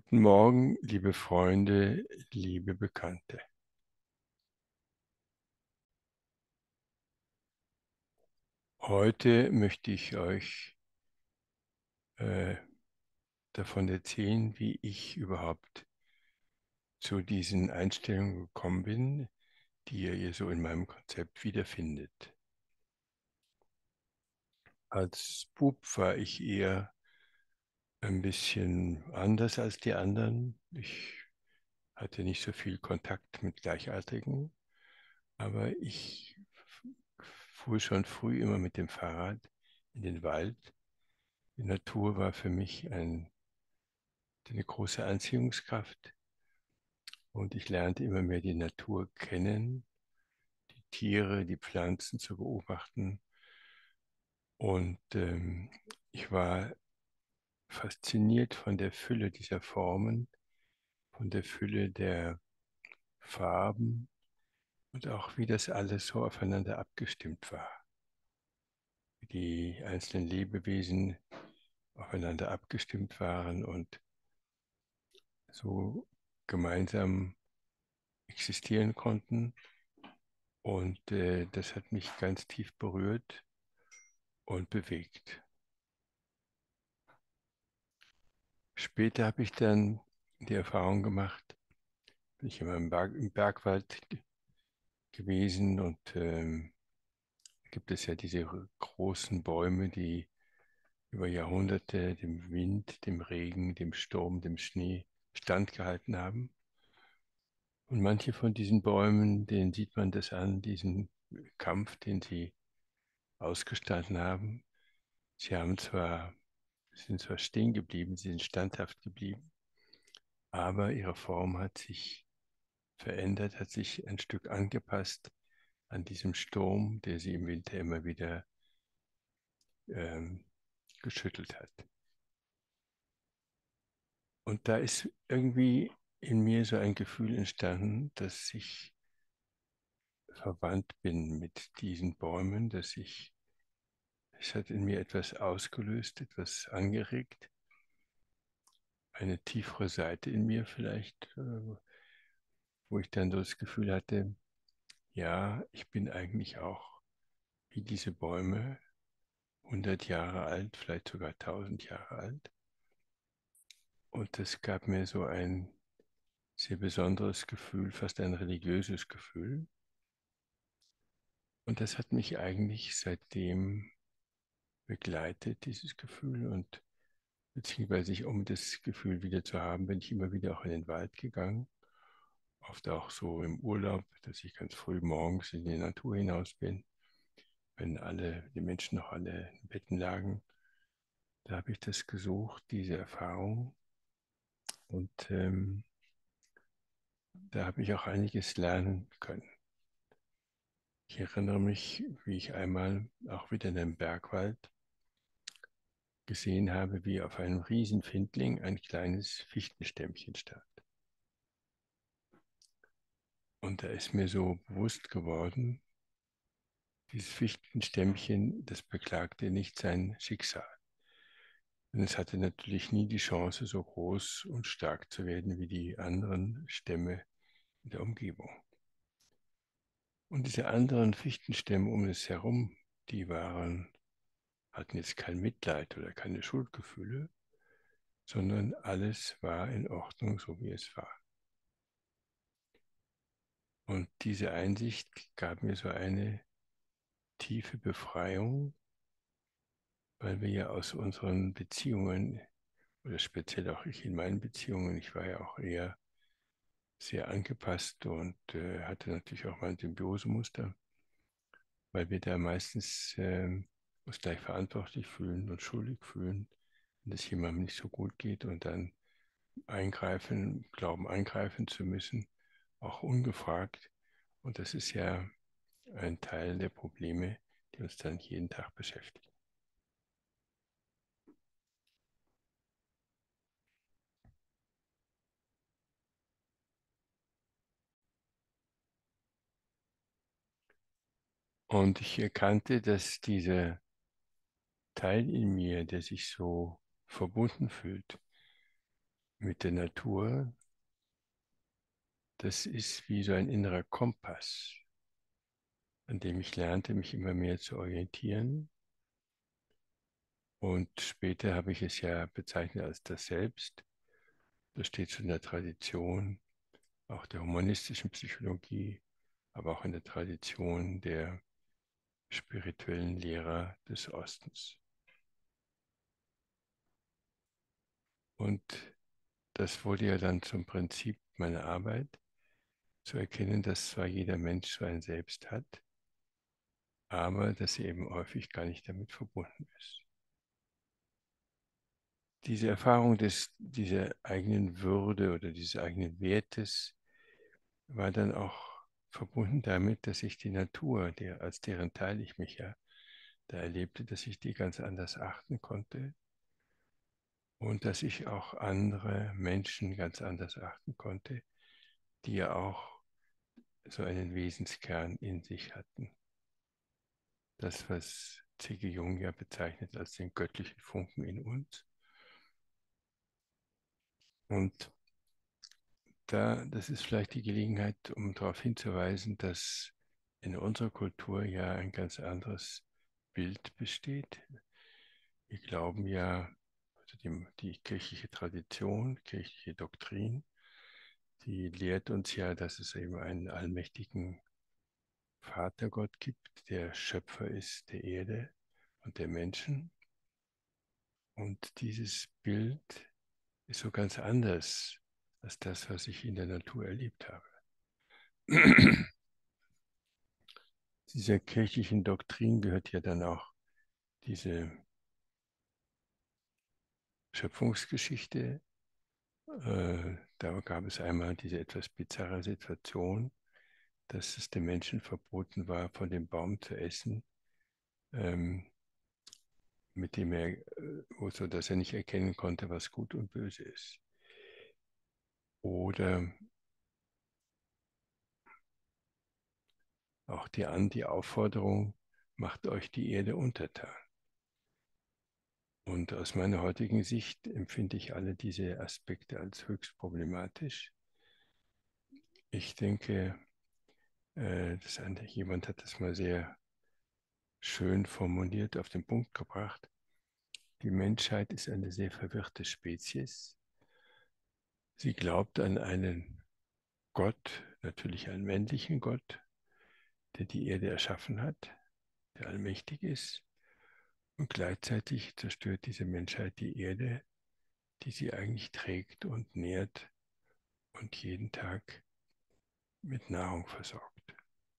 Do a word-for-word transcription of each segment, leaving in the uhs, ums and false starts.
Guten Morgen, liebe Freunde, liebe Bekannte. Heute möchte ich euch äh, davon erzählen, wie ich überhaupt zu diesen Einstellungen gekommen bin, die ihr hier so in meinem Konzept wiederfindet. Als Bub war ich eher ein bisschen anders als die anderen. Ich hatte nicht so viel Kontakt mit Gleichaltrigen, aber ich fuhr schon früh immer mit dem Fahrrad in den Wald. Die Natur war für mich ein, eine große Anziehungskraft und ich lernte immer mehr die Natur kennen, die Tiere, die Pflanzen zu beobachten. Und ähm, ich war fasziniert von der Fülle dieser Formen, von der Fülle der Farben und auch wie das alles so aufeinander abgestimmt war, wie die einzelnen Lebewesen aufeinander abgestimmt waren und so gemeinsam existieren konnten. Und äh, das hat mich ganz tief berührt und bewegt. Später habe ich dann die Erfahrung gemacht, bin ich immer im, Berg, im Bergwald ge- gewesen und ähm, gibt es ja diese großen Bäume, die über Jahrhunderte dem Wind, dem Regen, dem Sturm, dem Schnee standgehalten haben. Und manche von diesen Bäumen, denen sieht man das an, diesen Kampf, den sie ausgestanden haben. Sie haben zwar, sind zwar stehen geblieben, sie sind standhaft geblieben, aber ihre Form hat sich verändert, hat sich ein Stück angepasst an diesem Sturm, der sie im Winter immer wieder ähm, geschüttelt hat. Und da ist irgendwie in mir so ein Gefühl entstanden, dass ich verwandt bin mit diesen Bäumen, dass ich, es hat in mir etwas ausgelöst, etwas angeregt, eine tiefere Seite in mir vielleicht, äh, wo ich dann so das Gefühl hatte, ja, ich bin eigentlich auch wie diese Bäume, hundert Jahre alt, vielleicht sogar tausend Jahre alt. Und das gab mir so ein sehr besonderes Gefühl, fast ein religiöses Gefühl. Und das hat mich eigentlich seitdem begleitet, dieses Gefühl. Und beziehungsweise ich, um das Gefühl wieder zu haben, bin ich immer wieder auch in den Wald gegangen. Oft auch so im Urlaub, dass ich ganz früh morgens in die Natur hinaus bin, wenn alle, die Menschen noch alle in Betten lagen. Da habe ich das gesucht, diese Erfahrung. Und ähm, da habe ich auch einiges lernen können. Ich erinnere mich, wie ich einmal auch wieder in einem Bergwald gesehen habe, wie auf einem Riesenfindling ein kleines Fichtenstämmchen stand. Und da ist mir so bewusst geworden, dieses Fichtenstämmchen, das beklagte nicht sein Schicksal. Und es hatte natürlich nie die Chance, so groß und stark zu werden wie die anderen Stämme in der Umgebung. Und diese anderen Fichtenstämme um es herum, die waren, hatten jetzt kein Mitleid oder keine Schuldgefühle, sondern alles war in Ordnung, so wie es war. Und diese Einsicht gab mir so eine tiefe Befreiung, weil wir ja aus unseren Beziehungen, oder speziell auch ich in meinen Beziehungen, ich war ja auch eher sehr angepasst und äh, hatte natürlich auch mein Symbiosemuster, weil wir da meistens äh, uns gleich verantwortlich fühlen und schuldig fühlen, wenn es jemandem nicht so gut geht und dann eingreifen, glauben eingreifen zu müssen, auch ungefragt. Und das ist ja ein Teil der Probleme, die uns dann jeden Tag beschäftigen. Und ich erkannte, dass dieser Teil in mir, der sich so verbunden fühlt mit der Natur, das ist wie so ein innerer Kompass, an dem ich lernte, mich immer mehr zu orientieren. Und später habe ich es ja bezeichnet als das Selbst. Das steht schon in der Tradition, auch der humanistischen Psychologie, aber auch in der Tradition der spirituellen Lehrer des Ostens. Und das wurde ja dann zum Prinzip meiner Arbeit, zu erkennen, dass zwar jeder Mensch so ein Selbst hat, aber dass er eben häufig gar nicht damit verbunden ist. Diese Erfahrung des, dieser eigenen Würde oder dieses eigenen Wertes war dann auch verbunden damit, dass ich die Natur, der, als deren Teil ich mich ja da erlebte, dass ich die ganz anders achten konnte und dass ich auch andere Menschen ganz anders achten konnte, die ja auch so einen Wesenskern in sich hatten. Das, was C G. Jung ja bezeichnet als den göttlichen Funken in uns. Und da, das ist vielleicht die Gelegenheit, um darauf hinzuweisen, dass in unserer Kultur ja ein ganz anderes Bild besteht. Wir glauben ja, also die, die kirchliche Tradition, kirchliche Doktrin, die lehrt uns ja, dass es eben einen allmächtigen Vatergott gibt, der Schöpfer ist der Erde und der Menschen. Und dieses Bild ist so ganz anders als das, was ich in der Natur erlebt habe. Dieser kirchlichen Doktrin gehört ja dann auch diese Schöpfungsgeschichte. Äh, da gab es einmal diese etwas bizarre Situation, dass es den Menschen verboten war, von dem Baum zu essen, ähm, mit dem er, äh, so dass er nicht erkennen konnte, was gut und böse ist. Oder auch die, An die Aufforderung, macht euch die Erde untertan. Und aus meiner heutigen Sicht empfinde ich alle diese Aspekte als höchst problematisch. Ich denke, äh, das eine, jemand hat das mal sehr schön formuliert, auf den Punkt gebracht. Die Menschheit ist eine sehr verwirrte Spezies. Sie glaubt an einen Gott, natürlich einen männlichen Gott, der die Erde erschaffen hat, der allmächtig ist. Und gleichzeitig zerstört diese Menschheit die Erde, die sie eigentlich trägt und nährt und jeden Tag mit Nahrung versorgt.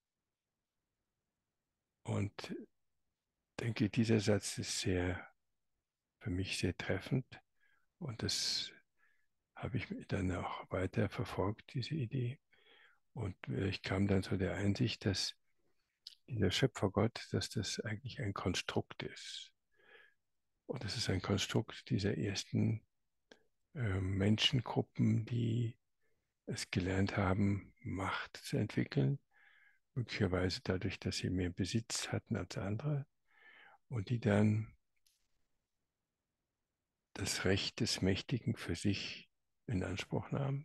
Und ich denke, dieser Satz ist sehr, für mich sehr treffend. Und das habe ich dann auch weiter verfolgt, diese Idee. Und ich kam dann zu der Einsicht, dass dieser Schöpfergott, dass das eigentlich ein Konstrukt ist. Und es ist ein Konstrukt dieser ersten äh, Menschengruppen, die es gelernt haben, Macht zu entwickeln, möglicherweise dadurch, dass sie mehr Besitz hatten als andere und die dann das Recht des Mächtigen für sich in Anspruch nahmen.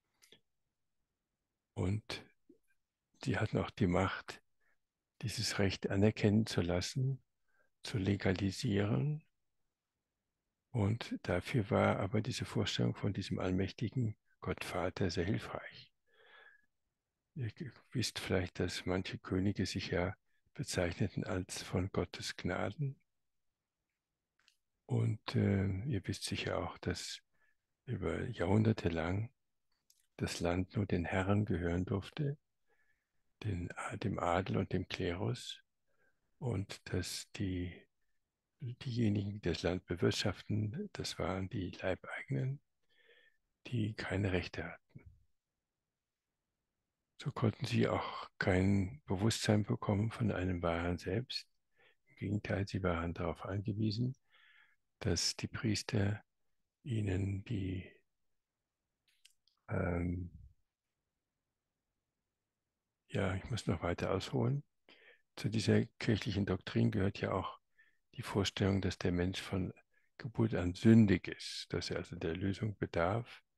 Und die hatten auch die Macht, dieses Recht anerkennen zu lassen, zu legalisieren. Und dafür war aber diese Vorstellung von diesem allmächtigen Gottvater sehr hilfreich. Ihr wisst vielleicht, dass manche Könige sich ja bezeichneten als von Gottes Gnaden. Und äh, ihr wisst sicher auch, dass über Jahrhunderte lang das Land nur den Herren gehören durfte, den, dem Adel und dem Klerus, und dass die, diejenigen, die das Land bewirtschaften, das waren die Leibeigenen, die keine Rechte hatten. So konnten sie auch kein Bewusstsein bekommen von einem wahren Selbst. Im Gegenteil, sie waren darauf angewiesen, dass die Priester ihnen die ähm, ja, ich muss noch weiter ausholen. Zu dieser kirchlichen Doktrin gehört ja auch die Vorstellung, dass der Mensch von Geburt an sündig ist, dass er also der Erlösung bedarf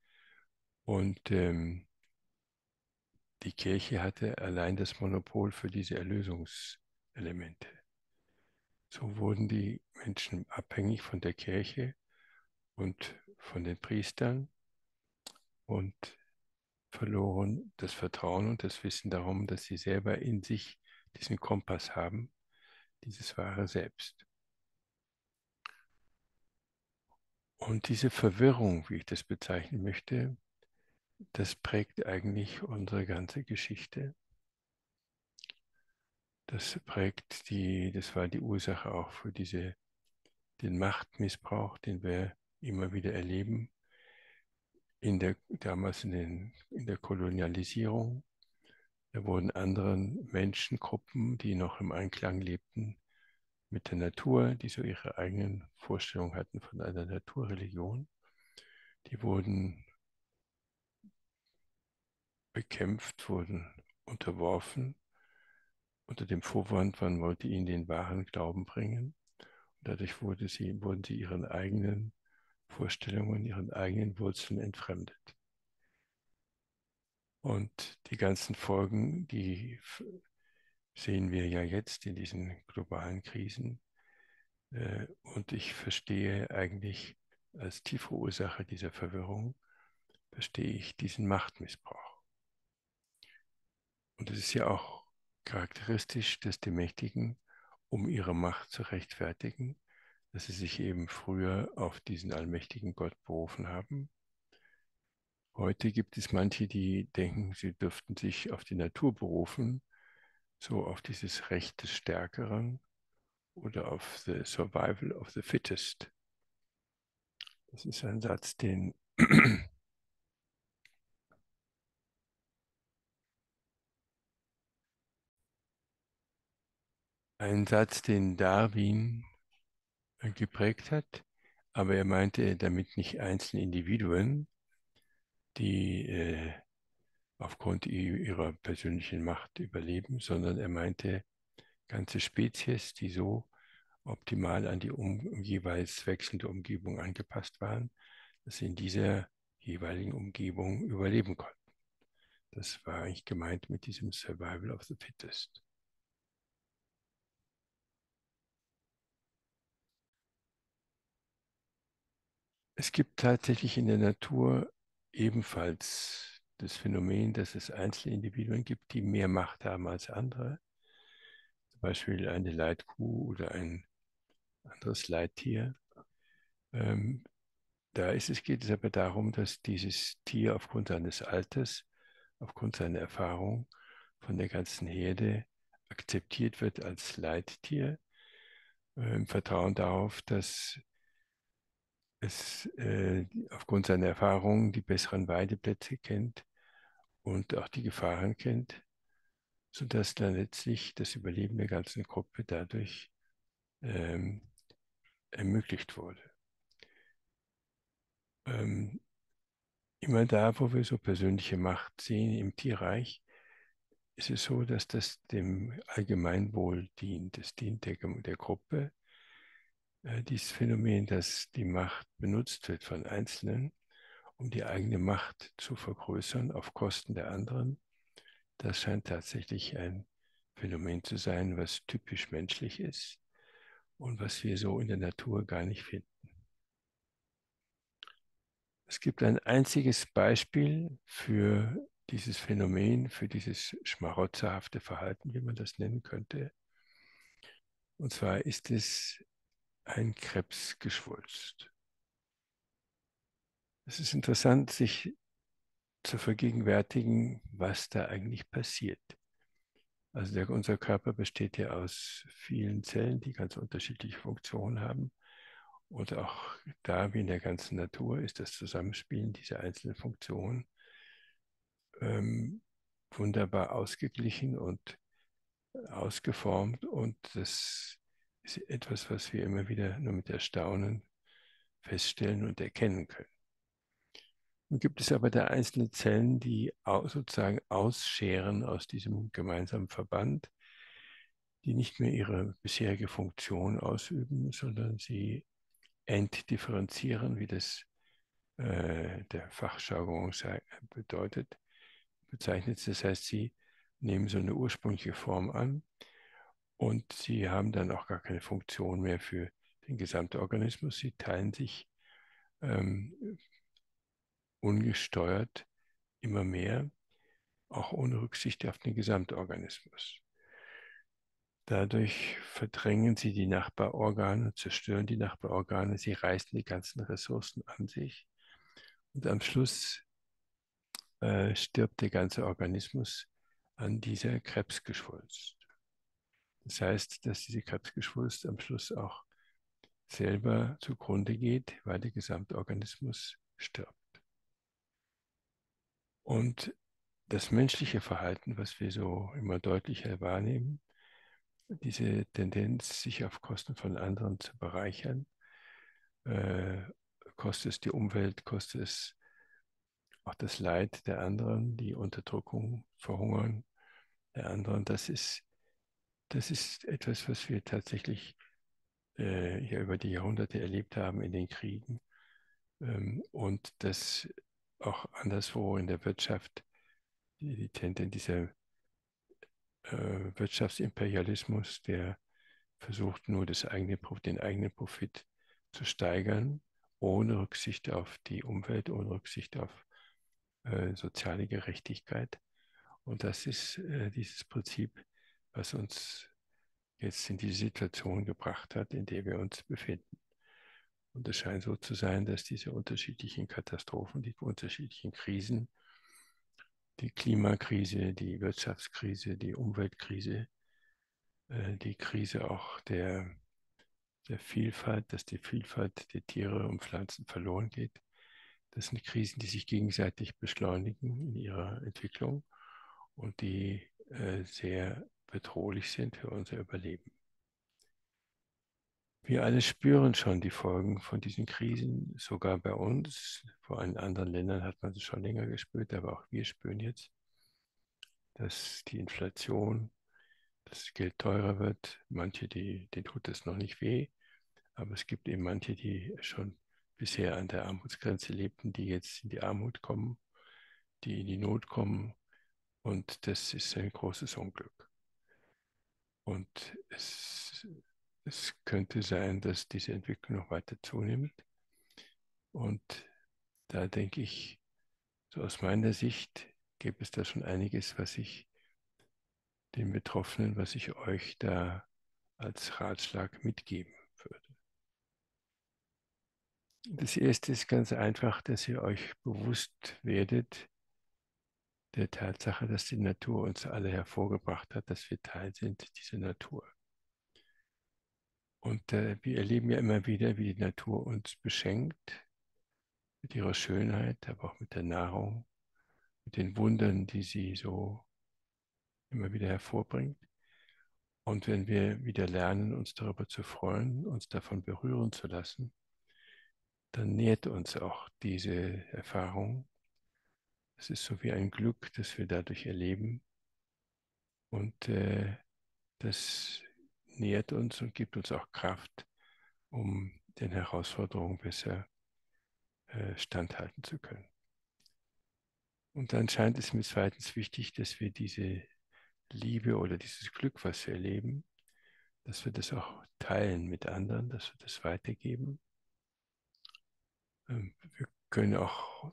Und ähm, die Kirche hatte allein das Monopol für diese Erlösungselemente. So wurden die Menschen abhängig von der Kirche und von den Priestern und verloren das Vertrauen und das Wissen darum, dass sie selber in sich diesen Kompass haben, dieses wahre Selbst. Und diese Verwirrung, wie ich das bezeichnen möchte, das prägt eigentlich unsere ganze Geschichte. Das prägt die, das war die Ursache auch für diese, den Machtmissbrauch, den wir immer wieder erleben, in der, damals in, den, in der Kolonialisierung. Da wurden anderen Menschengruppen, die noch im Einklang lebten mit der Natur, die so ihre eigenen Vorstellungen hatten von einer Naturreligion, die wurden bekämpft, wurden unterworfen unter dem Vorwand, man wollte ihnen den wahren Glauben bringen. Und dadurch wurde sie, wurden sie ihren eigenen Vorstellungen, ihren eigenen Wurzeln entfremdet. Und die ganzen Folgen, die sehen wir ja jetzt in diesen globalen Krisen. Und ich verstehe eigentlich als tiefe Ursache dieser Verwirrung, verstehe ich diesen Machtmissbrauch. Und es ist ja auch charakteristisch, dass die Mächtigen, um ihre Macht zu rechtfertigen, dass sie sich eben früher auf diesen allmächtigen Gott berufen haben. Heute gibt es manche, die denken, sie dürften sich auf die Natur berufen, so auf dieses Recht des Stärkeren oder auf the survival of the fittest. Das ist ein Satz, den ein Satz, den Darwin geprägt hat, aber er meinte damit nicht einzelne Individuen, die äh, aufgrund ihrer persönlichen Macht überleben, sondern er meinte ganze Spezies, die so optimal an die um, jeweils wechselnde Umgebung angepasst waren, dass sie in dieser jeweiligen Umgebung überleben konnten. Das war eigentlich gemeint mit diesem Survival of the Fittest. Es gibt tatsächlich in der Natur ebenfalls das Phänomen, dass es einzelne Individuen gibt, die mehr Macht haben als andere. Zum Beispiel eine Leitkuh oder ein anderes Leittier. Ähm, da ist es, geht es aber darum, dass dieses Tier aufgrund seines Alters, aufgrund seiner Erfahrung von der ganzen Herde akzeptiert wird als Leittier, äh, im Vertrauen darauf, dass es äh, aufgrund seiner Erfahrung die besseren Weideplätze kennt und auch die Gefahren kennt, sodass dann letztlich das Überleben der ganzen Gruppe dadurch ähm, ermöglicht wurde. Ähm, immer da, wo wir so persönliche Macht sehen im Tierreich, ist es so, dass das dem Allgemeinwohl dient. Es dient der, der Gruppe. Äh, dieses Phänomen, dass die Macht benutzt wird von Einzelnen, um die eigene Macht zu vergrößern auf Kosten der anderen, das scheint tatsächlich ein Phänomen zu sein, was typisch menschlich ist und was wir so in der Natur gar nicht finden. Es gibt ein einziges Beispiel für dieses Phänomen, für dieses schmarotzerhafte Verhalten, wie man das nennen könnte. Und zwar ist es ein Krebsgeschwulst. Es ist interessant, sich zu vergegenwärtigen, was da eigentlich passiert. Also der, unser Körper besteht ja aus vielen Zellen, die ganz unterschiedliche Funktionen haben. Und auch da, wie in der ganzen Natur, ist das Zusammenspielen dieser einzelnen Funktionen ähm, wunderbar ausgeglichen und ausgeformt. Und das ist etwas, was wir immer wieder nur mit Erstaunen feststellen und erkennen können. Nun gibt es aber da einzelne Zellen, die sozusagen ausscheren aus diesem gemeinsamen Verband, die nicht mehr ihre bisherige Funktion ausüben, sondern sie entdifferenzieren, wie das äh, der Fachjargon bedeutet, bezeichnet. Das heißt, sie nehmen so eine ursprüngliche Form an und sie haben dann auch gar keine Funktion mehr für den Gesamtorganismus. Sie teilen sich ähm, ungesteuert immer mehr, auch ohne Rücksicht auf den Gesamtorganismus. Dadurch verdrängen sie die Nachbarorgane, zerstören die Nachbarorgane, sie reißen die ganzen Ressourcen an sich und am Schluss äh, stirbt der ganze Organismus an dieser Krebsgeschwulst. Das heißt, dass diese Krebsgeschwulst am Schluss auch selber zugrunde geht, weil der Gesamtorganismus stirbt. Und das menschliche Verhalten, was wir so immer deutlicher wahrnehmen, diese Tendenz, sich auf Kosten von anderen zu bereichern, äh, kostet es die Umwelt, kostet es auch das Leid der anderen, die Unterdrückung, Verhungern der anderen. Das ist, das ist etwas, was wir tatsächlich äh, ja über die Jahrhunderte erlebt haben in den Kriegen ähm, und das auch anderswo in der Wirtschaft, die, die Tendenz, dieser äh, Wirtschaftsimperialismus, der versucht nur das eigene, den eigenen Profit zu steigern, ohne Rücksicht auf die Umwelt, ohne Rücksicht auf äh, soziale Gerechtigkeit. Und das ist äh, dieses Prinzip, was uns jetzt in diese Situation gebracht hat, in der wir uns befinden. Und es scheint so zu sein, dass diese unterschiedlichen Katastrophen, die unterschiedlichen Krisen, die Klimakrise, die Wirtschaftskrise, die Umweltkrise, äh, die Krise auch der, der Vielfalt, dass die Vielfalt der Tiere und Pflanzen verloren geht, das sind Krisen, die sich gegenseitig beschleunigen in ihrer Entwicklung und die äh, sehr bedrohlich sind für unser Überleben. Wir alle spüren schon die Folgen von diesen Krisen, sogar bei uns. Vor in anderen Ländern hat man es schon länger gespürt, aber auch wir spüren jetzt, dass die Inflation, dass das Geld teurer wird. Manche, die, denen tut es noch nicht weh, aber es gibt eben manche, die schon bisher an der Armutsgrenze lebten, die jetzt in die Armut kommen, die in die Not kommen. Und das ist ein großes Unglück. Und es, es könnte sein, dass diese Entwicklung noch weiter zunimmt. Und da denke ich, so aus meiner Sicht gibt es da schon einiges, was ich den Betroffenen, was ich euch da als Ratschlag mitgeben würde. Das erste ist ganz einfach, dass ihr euch bewusst werdet der Tatsache, dass die Natur uns alle hervorgebracht hat, dass wir Teil sind dieser Natur. Und äh, wir erleben ja immer wieder, wie die Natur uns beschenkt mit ihrer Schönheit, aber auch mit der Nahrung, mit den Wundern, die sie so immer wieder hervorbringt. Und wenn wir wieder lernen, uns darüber zu freuen, uns davon berühren zu lassen, dann nährt uns auch diese Erfahrung. Es ist so wie ein Glück, das wir dadurch erleben. Und äh, das nährt uns und gibt uns auch Kraft, um den Herausforderungen besser äh, standhalten zu können. Und dann scheint es mir zweitens wichtig, dass wir diese Liebe oder dieses Glück, was wir erleben, dass wir das auch teilen mit anderen, dass wir das weitergeben. Ähm, wir können auch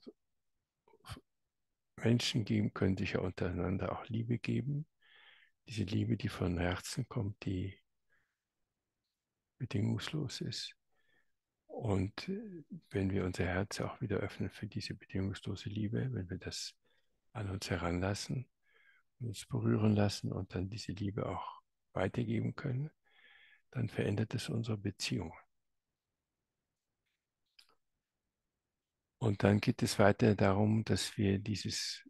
Menschen geben, können sich ja untereinander auch Liebe geben. Diese Liebe, die von Herzen kommt, die bedingungslos ist. Und wenn wir unser Herz auch wieder öffnen für diese bedingungslose Liebe, wenn wir das an uns heranlassen, uns berühren lassen und dann diese Liebe auch weitergeben können, dann verändert es unsere Beziehung. Und dann geht es weiter darum, dass wir dieses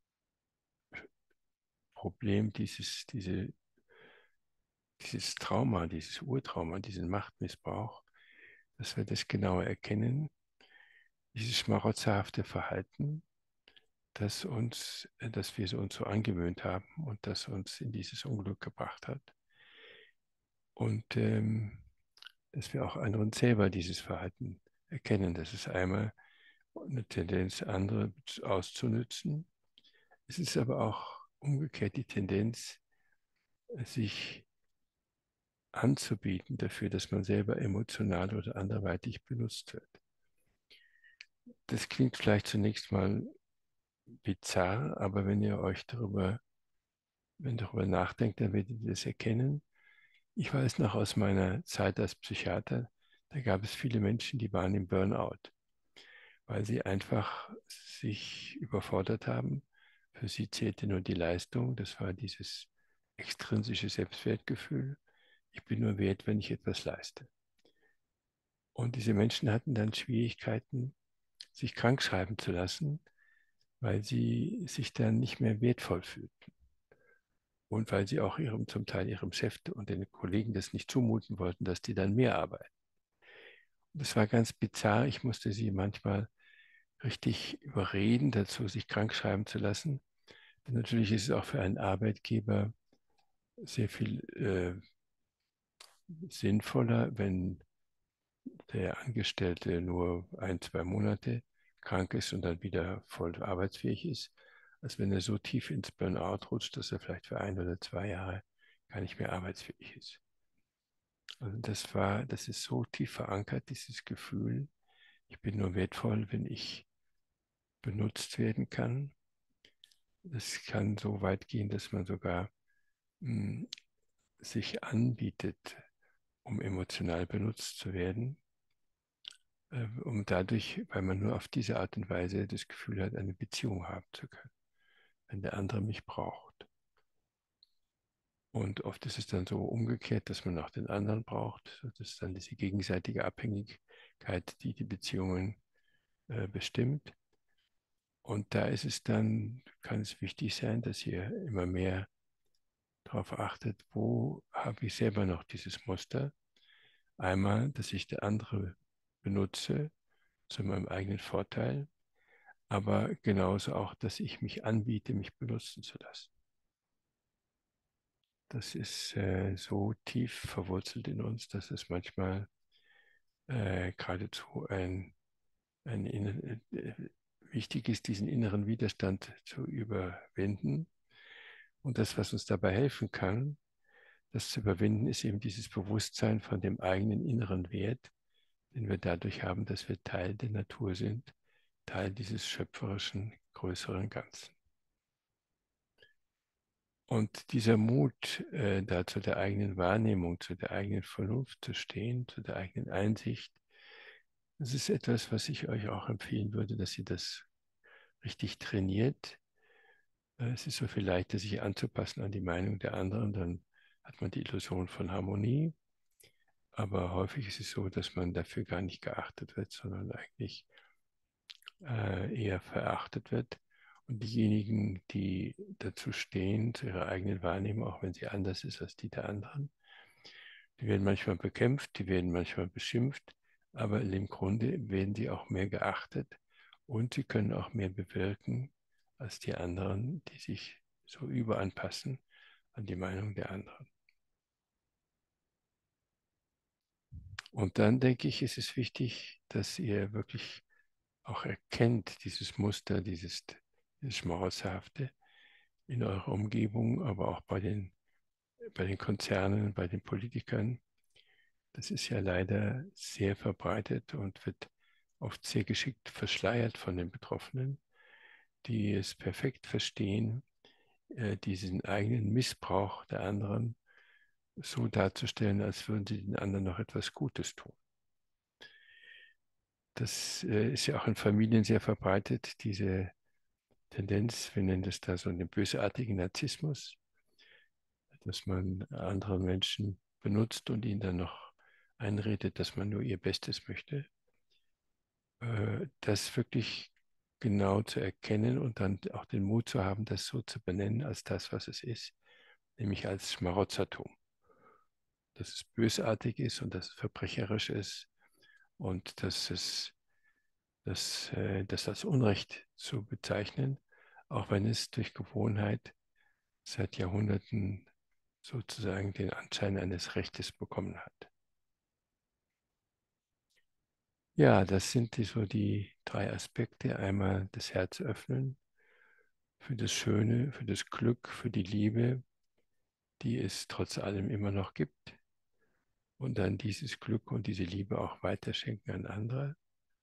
Problem, dieses, diese, dieses Trauma, dieses Urtrauma, diesen Machtmissbrauch, dass wir das genauer erkennen, dieses schmarotzerhafte Verhalten, das uns, dass wir uns so angewöhnt haben und das uns in dieses Unglück gebracht hat. Und ähm, dass wir auch an uns selber dieses Verhalten erkennen. Das ist einmal eine Tendenz, andere auszunützen. Es ist aber auch umgekehrt die Tendenz, sich anzubieten dafür, dass man selber emotional oder anderweitig benutzt wird. Das klingt vielleicht zunächst mal bizarr, aber wenn ihr euch darüber, wenn ihr darüber nachdenkt, dann werdet ihr das erkennen. Ich weiß noch aus meiner Zeit als Psychiater, da gab es viele Menschen, die waren im Burnout, weil sie einfach sich überfordert haben. Für sie zählte nur die Leistung, das war dieses extrinsische Selbstwertgefühl. Ich bin nur wert, wenn ich etwas leiste. Und diese Menschen hatten dann Schwierigkeiten, sich krank schreiben zu lassen, weil sie sich dann nicht mehr wertvoll fühlten. Und weil sie auch ihrem, zum Teil ihrem Chef und den Kollegen das nicht zumuten wollten, dass die dann mehr arbeiten. Das war ganz bizarr. Ich musste sie manchmal richtig überreden, dazu sich krank schreiben zu lassen. Denn natürlich ist es auch für einen Arbeitgeber sehr viel äh, sinnvoller, wenn der Angestellte nur ein, zwei Monate krank ist und dann wieder voll arbeitsfähig ist, als wenn er so tief ins Burnout rutscht, dass er vielleicht für ein oder zwei Jahre gar nicht mehr arbeitsfähig ist. Also das war, das ist so tief verankert, dieses Gefühl, ich bin nur wertvoll, wenn ich benutzt werden kann. Das kann so weit gehen, dass man sogar mh, sich anbietet, um emotional benutzt zu werden, äh, um dadurch, weil man nur auf diese Art und Weise das Gefühl hat, eine Beziehung haben zu können, wenn der andere mich braucht. Und oft ist es dann so umgekehrt, dass man auch den anderen braucht. Das ist dann diese gegenseitige Abhängigkeit, die die Beziehungen äh, bestimmt. Und da ist es dann, kann es wichtig sein, dass ihr immer mehr darauf achtet, wo habe ich selber noch dieses Muster. Einmal, dass ich der andere benutze zu meinem eigenen Vorteil, aber genauso auch, dass ich mich anbiete, mich benutzen zu lassen. Das ist äh, so tief verwurzelt in uns, dass es manchmal äh, geradezu ein, ein inner- äh, wichtig ist, diesen inneren Widerstand zu überwinden. Und das, was uns dabei helfen kann, das zu überwinden, ist eben dieses Bewusstsein von dem eigenen inneren Wert, den wir dadurch haben, dass wir Teil der Natur sind, Teil dieses schöpferischen, größeren Ganzen. Und dieser Mut, äh, da zu der eigenen Wahrnehmung, zu der eigenen Vernunft zu stehen, zu der eigenen Einsicht, das ist etwas, was ich euch auch empfehlen würde, dass ihr das richtig trainiert. Äh, es ist so viel leichter, sich anzupassen an die Meinung der anderen, dann hat man die Illusion von Harmonie. Aber häufig ist es so, dass man dafür gar nicht geachtet wird, sondern eigentlich äh, eher verachtet wird. Und diejenigen, die dazu stehen, zu ihrer eigenen Wahrnehmung, auch wenn sie anders ist als die der anderen, die werden manchmal bekämpft, die werden manchmal beschimpft, aber im Grunde werden sie auch mehr geachtet und sie können auch mehr bewirken als die anderen, die sich so überanpassen an die Meinung der anderen. Und dann denke ich, ist es wichtig, dass ihr wirklich auch erkennt, dieses Muster, dieses, dieses Schmausehafte in eurer Umgebung, aber auch bei den, bei den Konzernen, bei den Politikern. Das ist ja leider sehr verbreitet und wird oft sehr geschickt verschleiert von den Betroffenen, die es perfekt verstehen, äh, diesen eigenen Missbrauch der anderen so darzustellen, als würden sie den anderen noch etwas Gutes tun. Das äh, ist ja auch in Familien sehr verbreitet, diese Tendenz, wir nennen das da so einen bösartigen Narzissmus, dass man andere Menschen benutzt und ihnen dann noch einredet, dass man nur ihr Bestes möchte. Äh, das wirklich genau zu erkennen und dann auch den Mut zu haben, das so zu benennen als das, was es ist, nämlich als Schmarotzertum. Dass es bösartig ist und dass es verbrecherisch ist und dass es das, äh, das als Unrecht zu bezeichnen, auch wenn es durch Gewohnheit seit Jahrhunderten sozusagen den Anschein eines Rechtes bekommen hat. Ja, das sind die, so die drei Aspekte. Einmal das Herz öffnen für das Schöne, für das Glück, für die Liebe, die es trotz allem immer noch gibt. Und dann dieses Glück und diese Liebe auch weiterschenken an andere.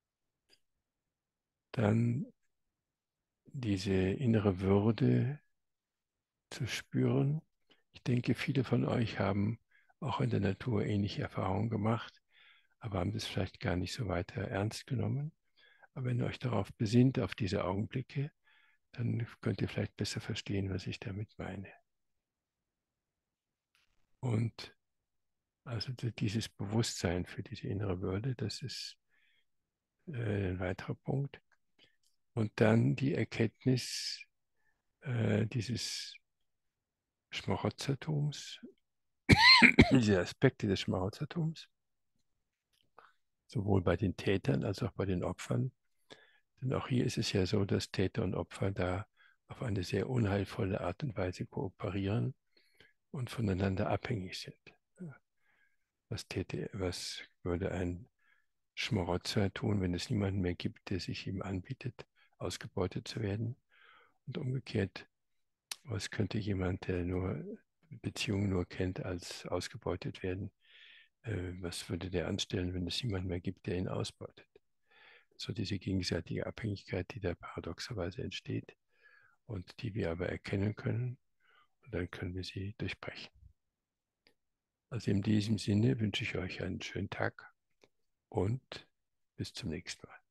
Dann diese innere Würde zu spüren. Ich denke, viele von euch haben auch in der Natur ähnliche Erfahrungen gemacht, aber haben das vielleicht gar nicht so weiter ernst genommen. Aber wenn ihr euch darauf besinnt, auf diese Augenblicke, dann könnt ihr vielleicht besser verstehen, was ich damit meine. Und also dieses Bewusstsein für diese innere Würde, das ist äh, ein weiterer Punkt. Und dann die Erkenntnis äh, dieses Schmarotzertums, diese Aspekte des Schmarotzertums, sowohl bei den Tätern als auch bei den Opfern. Denn auch hier ist es ja so, dass Täter und Opfer da auf eine sehr unheilvolle Art und Weise kooperieren und voneinander abhängig sind. Was täte, was würde ein Schmarotzer tun, wenn es niemanden mehr gibt, der sich ihm anbietet, ausgebeutet zu werden? Und umgekehrt, was könnte jemand, der nur Beziehungen nur kennt, als ausgebeutet werden? Äh, was würde der anstellen, wenn es niemanden mehr gibt, der ihn ausbeutet? So diese gegenseitige Abhängigkeit, die da paradoxerweise entsteht und die wir aber erkennen können, und dann können wir sie durchbrechen. Also in diesem Sinne wünsche ich euch einen schönen Tag und bis zum nächsten Mal.